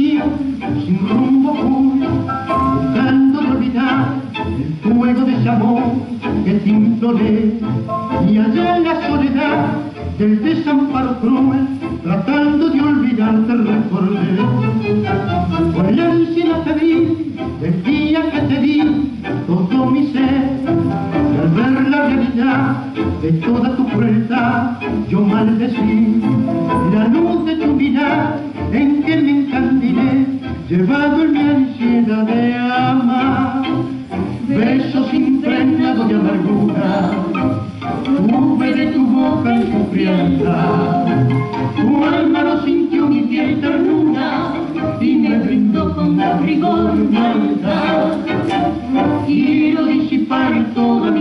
vacío, sin rumbo fui, buscando de olvidar el fuego de ese amor que te imploré. Y allá en la soledad del desamparo cruel, tratando de olvidarte recordé. Por la encina febril del día que te di todo mi ser, y al ver la realidad de toda tu crueldad, yo maldecí la luz de tu mirar en que me encandilé, llevado en mi ansiedad de amar. Besos impregnados de amargura tuve de tu boca en tu frialdad. Tu alma no sintió mi fiel ternura y me brindó con rigor maldad. Quiero disipar toda